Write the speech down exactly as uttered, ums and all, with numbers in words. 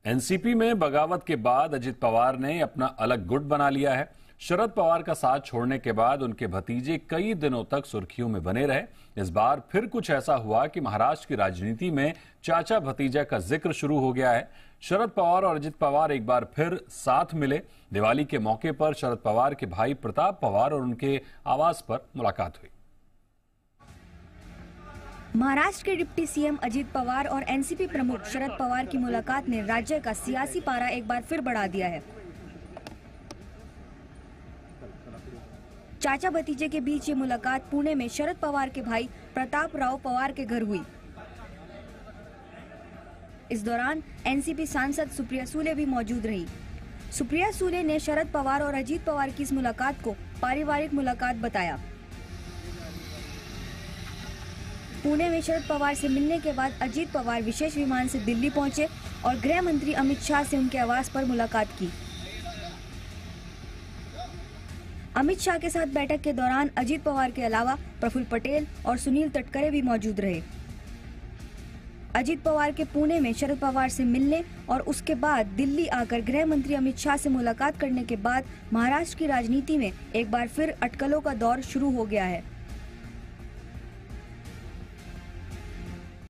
NCP में बगावत के बाद अजित पवार ने अपना अलग गुट बना लिया है। शरद पवार का साथ छोड़ने के बाद उनके भतीजे कई दिनों तक सुर्खियों में बने रहे। इस बार फिर कुछ ऐसा हुआ कि महाराष्ट्र की राजनीति में चाचा भतीजा का जिक्र शुरू हो गया है। शरद पवार और अजित पवार एक बार फिर साथ मिले। दिवाली के मौके पर शरद पवार के भाई प्रताप पवार और उनके आवास पर मुलाकात हुई। महाराष्ट्र के डिप्टी सीएम अजित पवार और एनसीपी प्रमुख शरद पवार की मुलाकात ने राज्य का सियासी पारा एक बार फिर बढ़ा दिया है। चाचा भतीजे के बीच ये मुलाकात पुणे में शरद पवार के भाई प्रताप राव पवार के घर हुई। इस दौरान एनसीपी सांसद सुप्रिया सुले भी मौजूद रही। सुप्रिया सुले ने शरद पवार और अजित पवार की इस मुलाकात को पारिवारिक मुलाकात बताया। पुणे में शरद पवार से मिलने के बाद अजित पवार विशेष विमान से दिल्ली पहुंचे और गृह मंत्री अमित शाह से उनके आवास पर मुलाकात की। अमित शाह के साथ बैठक के दौरान अजित पवार के अलावा प्रफुल्ल पटेल और सुनील तटकरे भी मौजूद रहे। अजित पवार के पुणे में शरद पवार से मिलने और उसके बाद दिल्ली आकर गृह मंत्री अमित शाह से मुलाकात करने के बाद महाराष्ट्र की राजनीति में एक बार फिर अटकलों का दौर शुरू हो गया है।